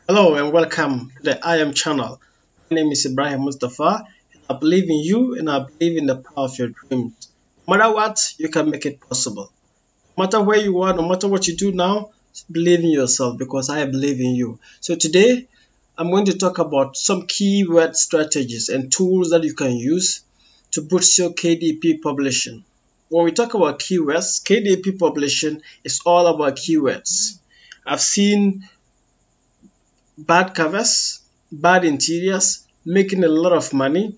Hello and welcome to the I Am channel. My name is Ibrahim Mustafa. I believe in you and I believe in the power of your dreams. No matter what, you can make it possible. No matter where you are, no matter what you do now, believe in yourself because I believe in you. So today, I'm going to talk about some keyword strategies and tools that you can use to boost your KDP publishing. When we talk about keywords, KDP publishing is all about keywords. I've seen bad covers, bad interiors, making a lot of money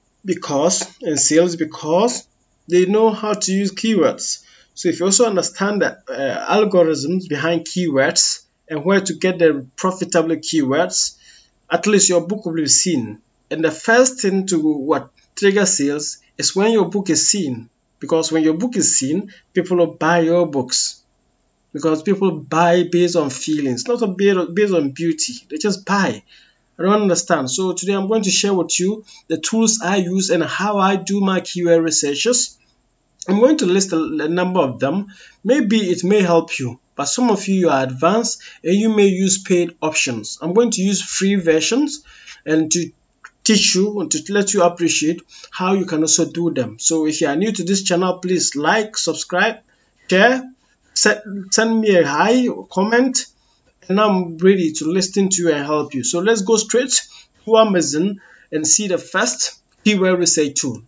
because they know how to use keywords. So if you also understand the algorithms behind keywords and where to get the profitable keywords, at least your book will be seen. And the first thing to what trigger sales is when your book is seen. Because when your book is seen, people will buy your books. Because people buy based on feelings, not based on beauty. They just buy. I don't understand. So today I'm going to share with you the tools I use and how I do my keyword researches. I'm going to list a number of them. Maybe it may help you, but some of you are advanced and you may use paid options. I'm going to use free versions and to teach you and to let you appreciate how you can also do them. So if you are new to this channel, please like, subscribe, share, send me a hi or comment, and I'm ready to listen to you and help you. So let's go straight to Amazon and see the first keyword research tool.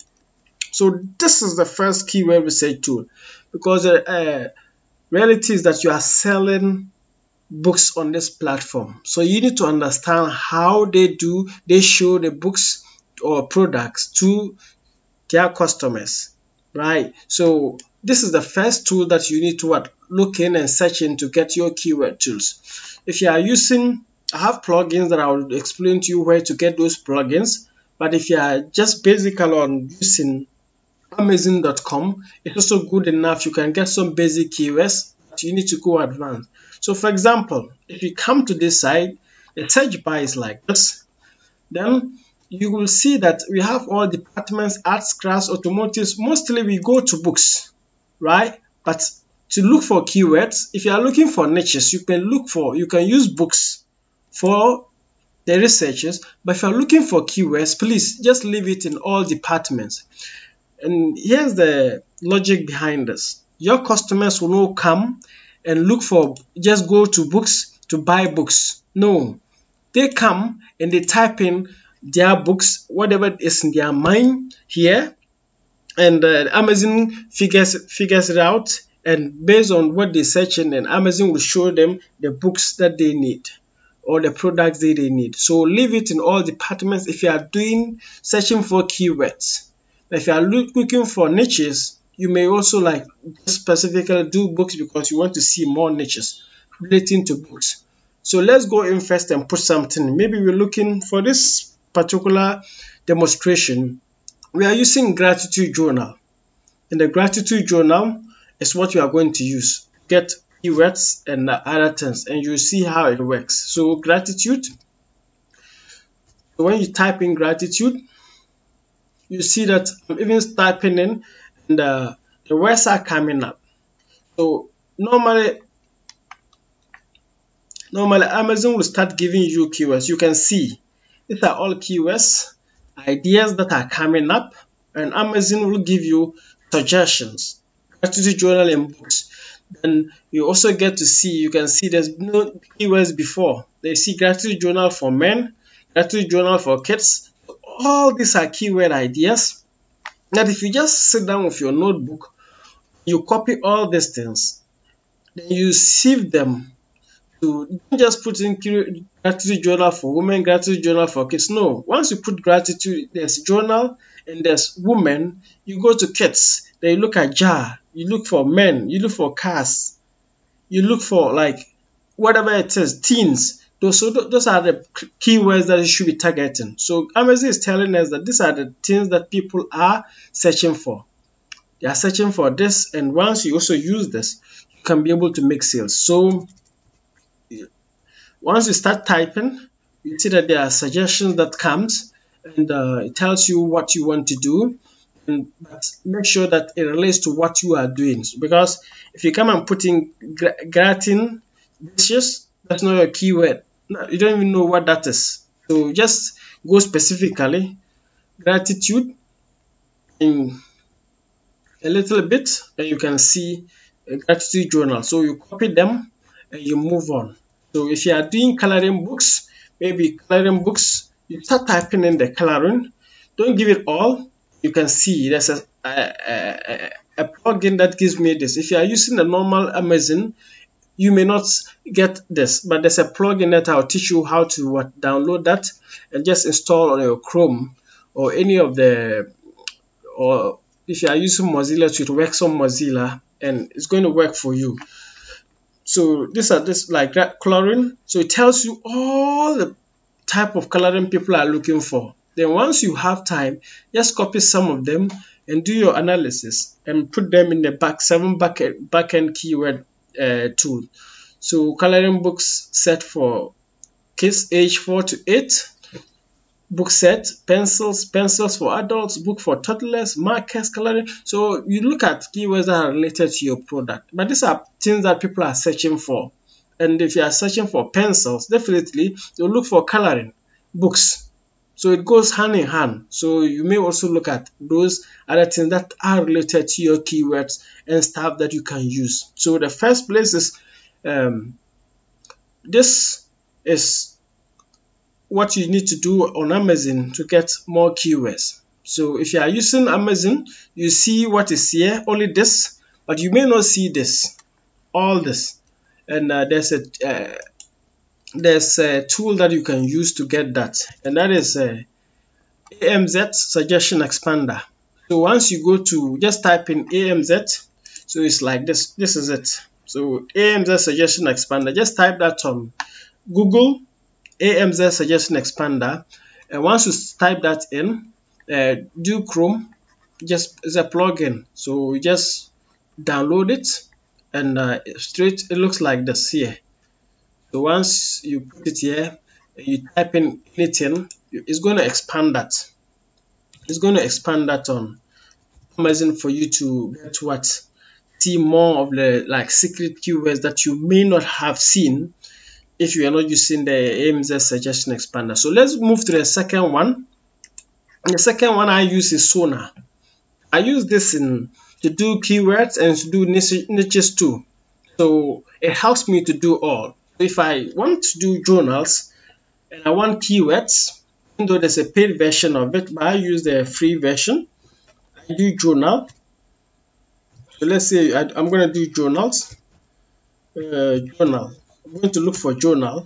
So this is the first keyword research tool because the reality is that you are selling books on this platform. So you need to understand how they show the books or products to their customers, right? So this is the first tool that you need to look in and search in to get your keyword tools. If you are using, I have plugins that I will explain to you where to get those plugins. But if you are just basically on using Amazon.com, it's also good enough. You can get some basic keywords, but you need to go advanced. So for example, if you come to this side, the search bar is like this. Then you will see that we have all departments, arts, crafts, automotives. Mostly we go to books, right? But to look for keywords, if you are looking for niches, you can use books for the researchers. But if you are looking for keywords, please just leave it in all departments. And here's the logic behind this. Your customers will not come and just go to books to buy books. No, they come and they type in their books, whatever is in their mind here, and Amazon figures it out, and based on what they search in, and Amazon will show them the books that they need or the products that they need. So leave it in all departments if you are searching for keywords. If you are looking for niches, you may also specifically do books because you want to see more niches relating to books. So let's go in first and put something. Maybe we're looking for this particular demonstration. We are using gratitude journal. And the gratitude journal is what we are going to use. Get keywords and other things, and you'll see how it works. So gratitude. So when you type in gratitude, you see that I'm even typing in and the words are coming up. So normally Amazon will start giving you keywords. You can see these are all keywords, ideas that are coming up, and Amazon will give you suggestions. Gratitude journal and books. Then you also get to see, you can see there's no keywords before. They see gratitude journal for men, gratitude journal for kids. All these are keyword ideas that if you just sit down with your notebook, you copy all these things, then you sieve them. Don't just put in gratitude journal for women, gratitude journal for kids. No, once you put gratitude, there's journal and there's women, you go to kids, then you look at jar, you look for men, you look for cars, you look for whatever it is, teens. Those are the keywords that you should be targeting. So Amazon is telling us that these are the things that people are searching for. They are searching for this, and once you also use this, you can be able to make sales. So once you start typing, you see that there are suggestions that comes, and it tells you what you want to do. But make sure that it relates to what you are doing. Because if you come and put in gratin dishes, that's not your keyword. You don't even know what that is. So just go specifically gratitude in a little bit, and you can see a gratitude journal. So you copy them and you move on. So if you are doing coloring books, maybe coloring books, you start typing in the coloring. Don't give it all. You can see there's a plugin that gives me this. If you are using the normal Amazon, you may not get this, but there's a plugin that I'll teach you how to download that and just install on your Chrome or any of the, or if you are using Mozilla, it works on Mozilla and it's going to work for you. So these are this like coloring. So it tells you all the type of coloring people are looking for. Then once you have time, just copy some of them and do your analysis and put them in the backend keyword tool. So coloring books set for kids age 4 to 8. Book set, pencils for adults, book for toddlers, markers, coloring. So you look at keywords that are related to your product. But these are things that people are searching for. And if you are searching for pencils, definitely you'll look for coloring books. So it goes hand in hand. So you may also look at those other things that are related to your keywords and stuff that you can use. So the first place is this is what you need to do on Amazon to get more keywords. So if you are using Amazon, you see what is here, only this, but you may not see this, all this. And there's a tool that you can use to get that, and that is AMZ Suggestion Expander. So once you go to, just type in AMZ, so it's like this. This is it. So AMZ Suggestion Expander, just type that on Google, AMZ Suggestion Expander, and once you type that in, do Chrome, just it's a plugin. So you just download it, and straight it looks like this here. So once you put it here, you type in anything, it's going to expand that. It's going to expand that on Amazon for you to get what, see more of the like secret keywords that you may not have seen if you are not using the AMZ Suggestion Expander. So let's move to the second one. The second one I use is Sonar. I use this to do keywords and to do niches too. So it helps me to do all. If I want to do journals and I want keywords, even though there's a paid version of it, but I use the free version, I do journal. So let's say I'm going to do journals. Journal. I'm going to look for journal.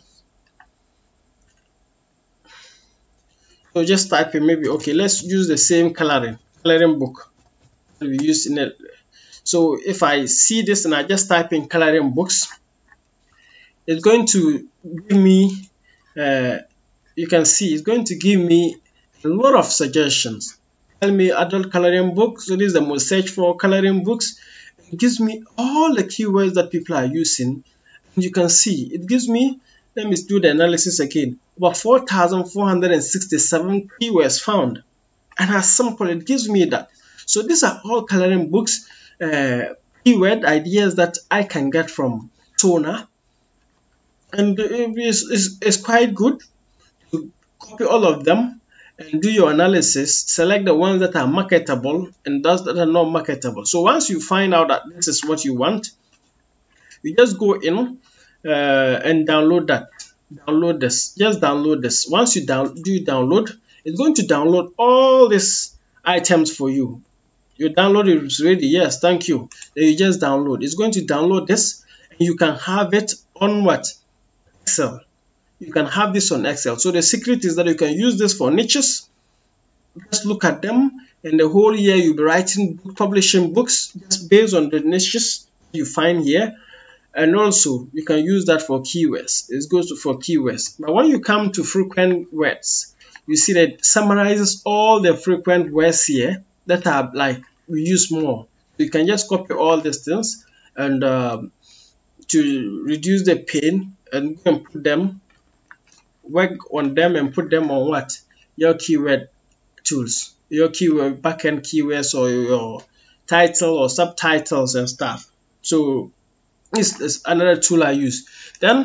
So just type in maybe, okay, let's use the same coloring book that we used in it. So if I see this and I just type in coloring books, it's going to give me, you can see, it's going to give me a lot of suggestions. Tell me adult coloring books. So this is the most searched for coloring books. It gives me all the keywords that people are using. And you can see, it gives me, let me do the analysis again, about 4,467 keywords found. And as sample, it gives me that. So these are all coloring books, keyword ideas that I can get from Sonar. And it's quite good to copy all of them and do your analysis, select the ones that are marketable and those that are not marketable. So once you find out that this is what you want, you just go in and download that. Download this. Just download this. Once you download, it's going to download all these items for you. Your download is ready. Yes, thank you. Then you just download. It's going to download this, and you can have it on what? Excel. You can have this on Excel. So the secret is that you can use this for niches. Just look at them, and the whole year you'll be writing, publishing books just based on the niches you find here. And also you can use that for keywords. It goes for keywords. But when you come to frequent words, you see that it summarizes all the frequent words here that are like we use more. You can just copy all these things and to reduce the pain, and you can put them, work on them and put them on what? Your keyword tools, your keyword backend keywords, or your title or subtitles and stuff. So this is another tool I use. Then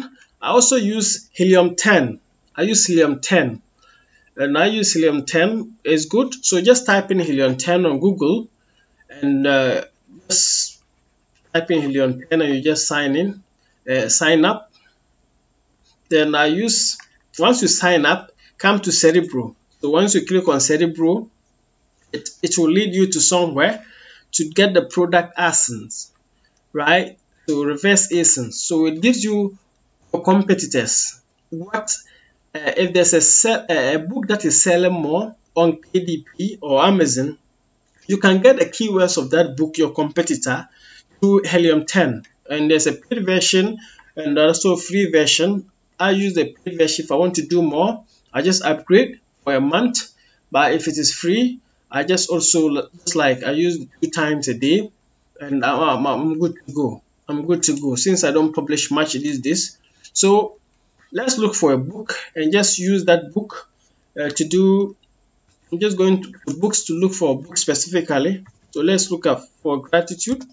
I also use Helium 10. I use Helium 10. And I use Helium 10. It's good. So just type in Helium 10 on Google and just type in Helium 10 and you just sign up. Then once you sign up, come to Cerebro. So once you click on Cerebro, it will lead you to somewhere to get the product ASINs, right? So reverse ASINs. So it gives you your competitors. What if there's a book that is selling more on KDP or Amazon, you can get the keywords of that book, your competitor, through Helium 10. And there's a paid version and also a free version. I use the paid version. If I want to do more, I just upgrade for a month. But if it is free, I just also I use 2 times a day, and I'm good to go. I'm good to go since I don't publish much these days. So let's look for a book and just use that book to do. I'm just going to books to look for a book specifically. So let's look up for gratitude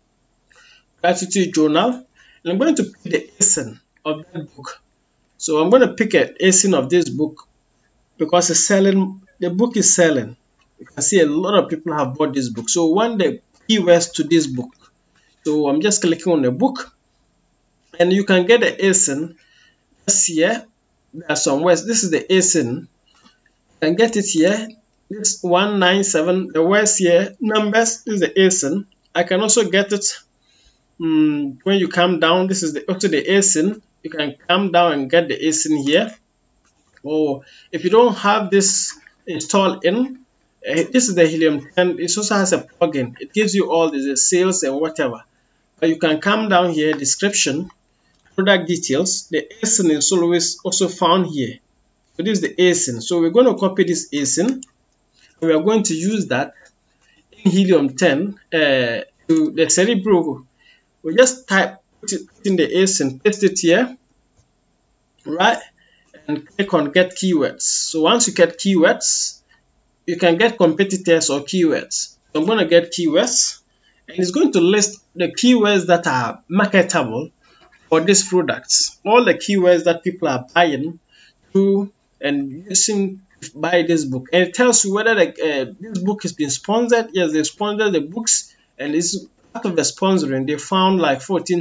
journal, and I'm going to pick the ASIN of that book. So I'm going to pick an ASIN of this book because the book is selling. You can see a lot of people have bought this book. So I want the keywords to this book. So I'm just clicking on the book, and you can get the ASIN just here. There are some words. This is the ASIN. You can get it here. This 197, the words here, numbers, this is the ASIN. I can also get it when you come down. This is also the ASIN. You can come down and get the ASIN here. Or if you don't have this installed in, this is the Helium 10. It also has a plugin. It gives you all the sales and whatever. But you can come down here, description, product details. The ASIN is always also found here. So this is the ASIN. So we're going to copy this ASIN. We are going to use that in Helium 10 to the Cerebro. We just put in the ASIN, paste it here, right? And click on get keywords. So once you get keywords, you can get competitors or keywords. So I'm going to get keywords, and it's going to list the keywords that are marketable for these products. All the keywords that people are buying through and using to buy this book. And it tells you whether this book has been sponsored. Yes, they sponsored the books, and it's part of the sponsoring. They found like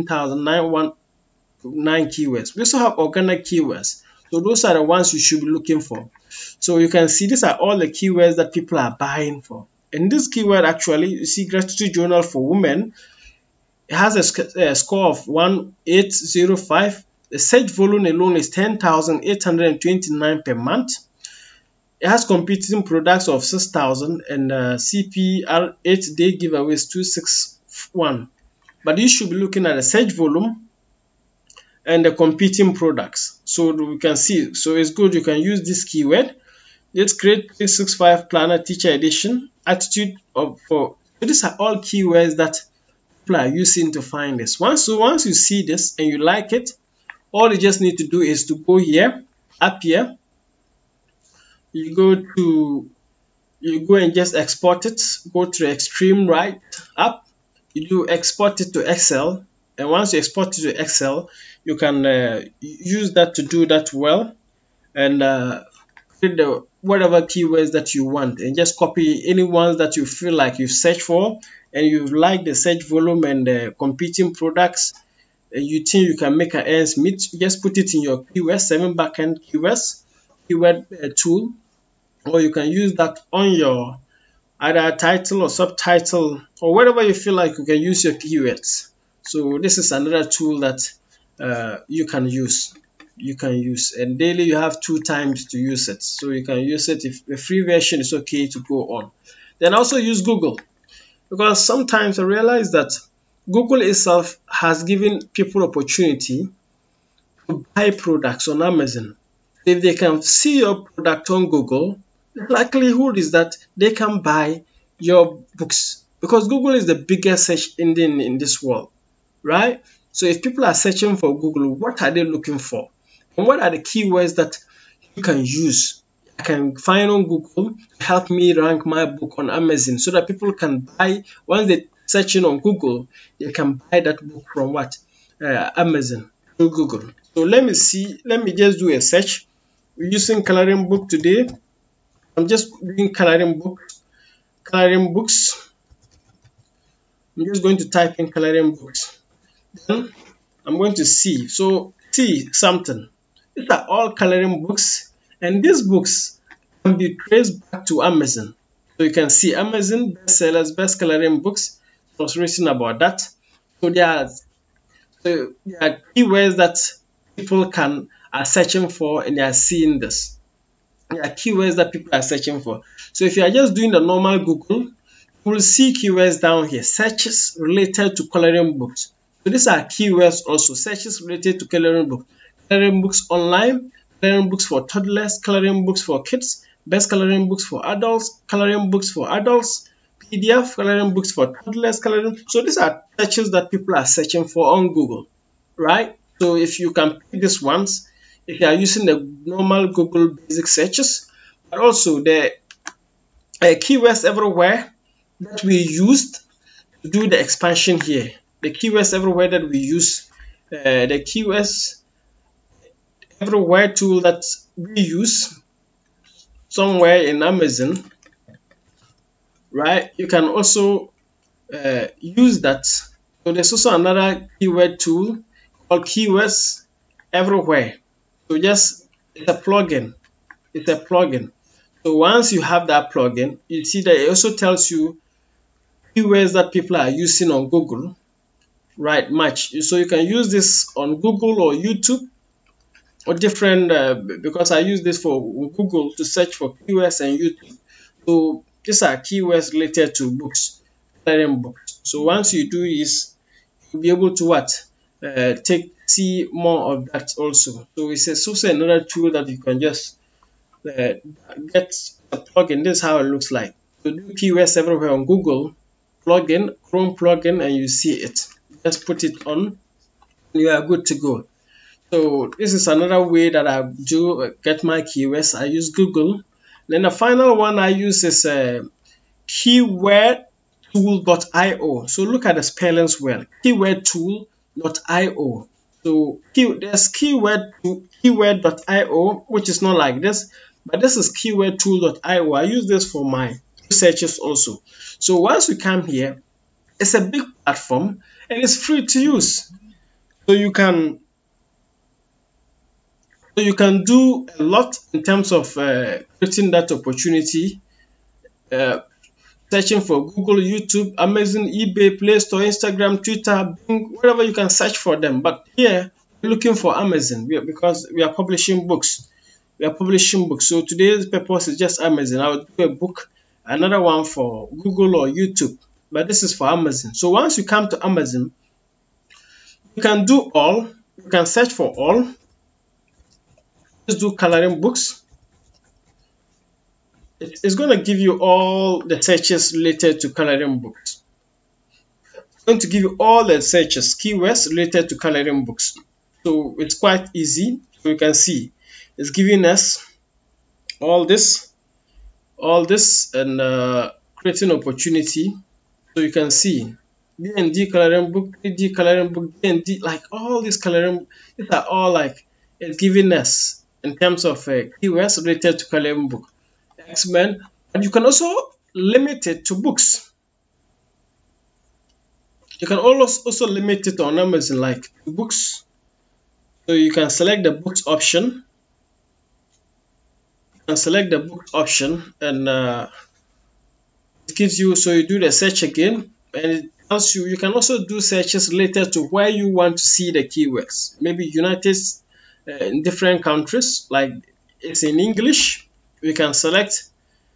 14,919 keywords. We also have organic keywords. So those are the ones you should be looking for. So you can see these are all the keywords that people are buying for. And this keyword actually, you see gratitude journal for women. It has a score of 1805. The search volume alone is 10,829 per month. It has competing products of 6,000 and CPR 8-day giveaways 261. But you should be looking at the search volume and the competing products. So we can see. So it's good. You can use this keyword. Let's create 365 Planner Teacher Edition. Attitude for. These are all keywords that people are using to find this. Once you see this and you like it, all you just need to do is to go here, up here. You go and just export it. Go to the extreme right up. You do export it to Excel. And once you export it to Excel, you can use that to do that well, and create whatever keywords that you want, and just copy any ones that you feel like you search for, and you like the search volume and the competing products, and you think you can make an ends meet. Just put it in your keyword 7 backend keywords keyword tool, or you can use that on your either title or subtitle or whatever you feel like you can use your keywords. So this is another tool that you can use, and daily you have 2 times to use it. So you can use it. If the free version is okay to go on. Then also use Google, because sometimes I realize that Google itself has given people opportunity to buy products on Amazon. If they can see your product on Google, the likelihood is that they can buy your books, because Google is the biggest search engine in this world, right? So if people are searching for Google, what are they looking for? And what are the keywords that you can use? I can find on Google to help me rank my book on Amazon, so that people can buy. Once they're searching on Google, they can buy that book from Amazon. through Google. So let me just do a search. We're using coloring book today. I'm just doing coloring books. I'm just going to type in coloring books. Then I'm going to see. So see something. These are all coloring books, and these books can be traced back to Amazon. So you can see Amazon bestsellers, best coloring books. I was written about that. So there are keywords that people are searching for, and they are seeing this. There are keywords that people are searching for. So if you are just doing the normal Google, you will see keywords down here, searches related to coloring books. So these are keywords also, searches related to coloring books online, coloring books for toddlers, coloring books for kids, best coloring books for adults, PDF, coloring books for toddlers, coloring. So these are searches that people are searching for on Google, right? So if you can pick these ones, if you are using the normal Google basic searches, but also the keywords everywhere that we used to do the expansion here. The keywords everywhere that we use, the keywords everywhere tool that we use somewhere in Amazon, right? You can also use that. So there's also another keyword tool called Keywords Everywhere. So it's a plugin. So once you have that plugin, you see that it also tells you keywords that people are using on Google, right? So you can use this on Google or YouTube or different, because I use this for Google to search for keywords and YouTube. So these are keywords related to books, coloring books. So once you do this, you'll be able to see more of that also. So it's also another tool that you can just get a plugin. This is how it looks like. So do keywords everywhere on Google, plugin, Chrome plugin, and you see it. Just put it on, you are good to go. So this is another way that I do get my keywords. I use Google. Then the final one I use is keywordtool.io. So look at the spellings well. Keywordtool.io. So there's keyword.io, which is not like this, but this is keywordtool.io. I use this for my researches also. So once you come here, it's a big platform and it's free to use. So you can do a lot in terms of creating that opportunity, searching for Google, YouTube, Amazon, eBay, Play Store, Instagram, Twitter, Bing, wherever you can search for them. But here, we're looking for Amazon because we are publishing books. So today's purpose is just Amazon. I will do a book, another one for Google or YouTube, but this is for Amazon. So once you come to Amazon, you can do all. You can search for all. Just do coloring books. It's going to give you all the searches related to coloring books. It's going to give you all the searches, keywords related to coloring books. So it's quite easy. So you can see it's giving us all this, and creating opportunity. So you can see D&D coloring book, 3D coloring book, D&D, like all these coloring, these are all like it's giving us in terms of keywords related to coloring book, X-Men. And you can also limit it to books. You can also limit it on Amazon, like books. So you can select the books option. And it gives you, so you do the search again, and it tells you can also do searches related to where you want to see the keywords. Maybe United in different countries, like it's in English. We can select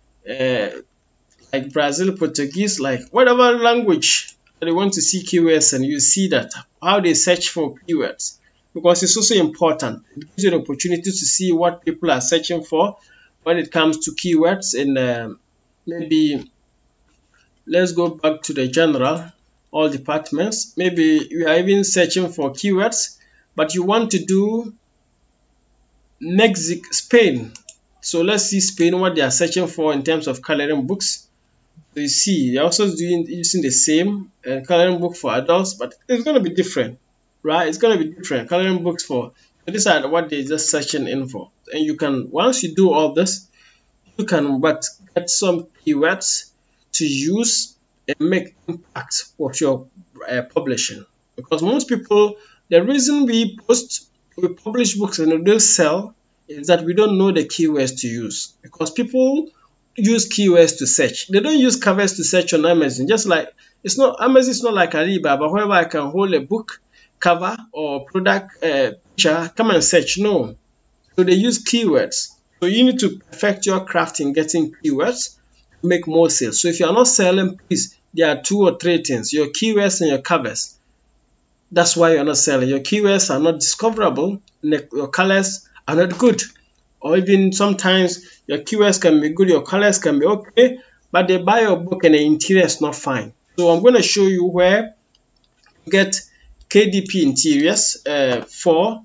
like Brazil, Portuguese, like whatever language that you want to see keywords, and you see that how they search for keywords, because it's also important. It gives you an opportunity to see what people are searching for when it comes to keywords. And maybe let's go back to the general, all departments. Maybe you are even searching for keywords, but you want to do Mexico, Spain. So let's see Spain, what they are searching for in terms of coloring books. So you see, they're also using the same coloring book for adults, but it's going to be different. right? It's going to be different. Coloring books for, so these are what they're just searching in for. And you can, once you do all this, you can get some keywords to use and make impact of your publishing. Because most people, the reason we publish books and we don't sell is that we don't know the keywords to use. Because people use keywords to search. They don't use covers to search on Amazon. Just like Amazon is not like Alibaba, wherever I can hold a book cover or product picture, come and search. No. So they use keywords. So you need to perfect your craft in getting keywords to make more sales. So if you are not selling, please, there are 2 or 3 things: your keywords and your covers. That's why you're not selling. Your keywords are not discoverable, and your colors are not good. Or even sometimes your keywords can be good, your colors can be okay, but they buy your book and the interior is not fine. So I'm going to show you where to get KDP interiors for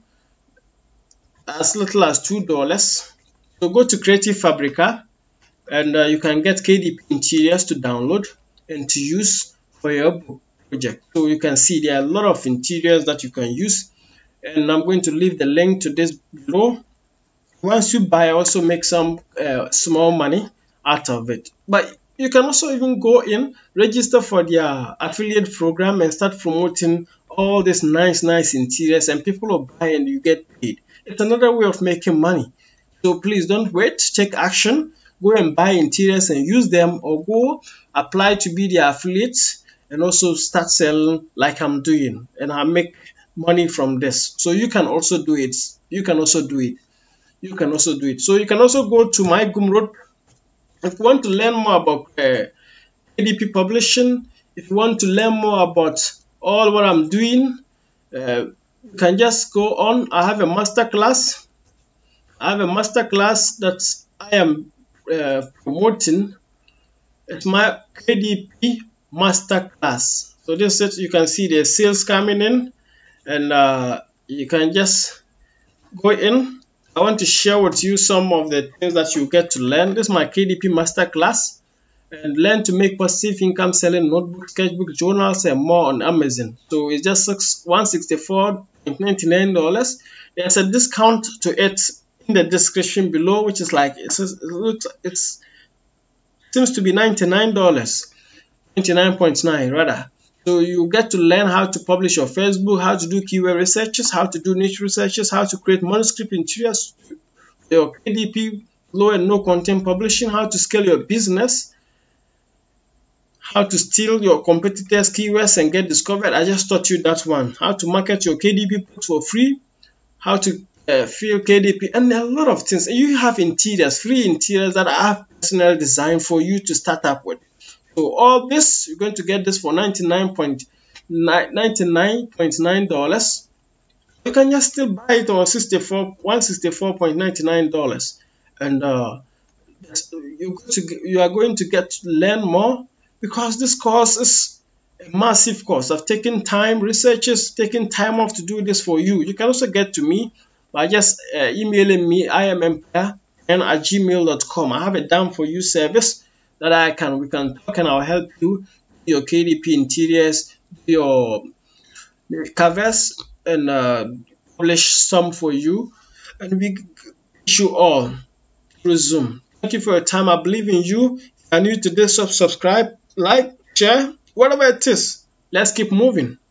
as little as $2. So go to Creative Fabrica and you can get KDP interiors to download and to use for your book project. So you can see there are a lot of interiors that you can use, and I'm going to leave the link to this below. Once you buy, also make some small money out of it. But you can also even go in, register for their affiliate program and start promoting all these nice interiors, and people will buy and you get paid. It's another way of making money. So please don't wait, take action, go and buy interiors and use them, or go apply to be their affiliates and also start selling like I'm doing, and I make money from this. So you can also do it. You can also do it. So you can also go to my Gumroad if you want to learn more about KDP publishing. If you want to learn more about all what I'm doing, you can just go on. I have a masterclass. That I am promoting. It's my KDP masterclass. So this is, you can see the sales coming in, and you can just go in. I want to share with you some of the things that you get to learn. This is my KDP masterclass, and learn to make passive income selling notebooks, sketchbook, journals, and more on Amazon. So it's just $164.99. There's a discount to it in the description below, which is like it seems to be $99, $99.9 rather. So you get to learn how to publish your Facebook, how to do keyword researches, how to do niche researches, how to create manuscript interiors, your KDP low and no content publishing, how to scale your business, how to steal your competitors' keywords and get discovered. I just taught you that one. How to market your KDP books for free, how to fill KDP, and a lot of things. And you have interiors, free interiors that I have personally designed for you to start up with. So all this, you're going to get this for $99.9. You can just still buy it on $164.99, and you are going to get to learn more, because this course is a massive course. I've taken time, researchers taking time off to do this for you. You can also get to me by just emailing me iamempire@gmail.com. I have a done for you service that we can talk, and I'll help you your KDP interiors, your covers, and publish some for you, and we teach you all through Zoom. Thank you for your time. I believe in you. If you're new to this, subscribe, like, share, whatever it is. Let's keep moving.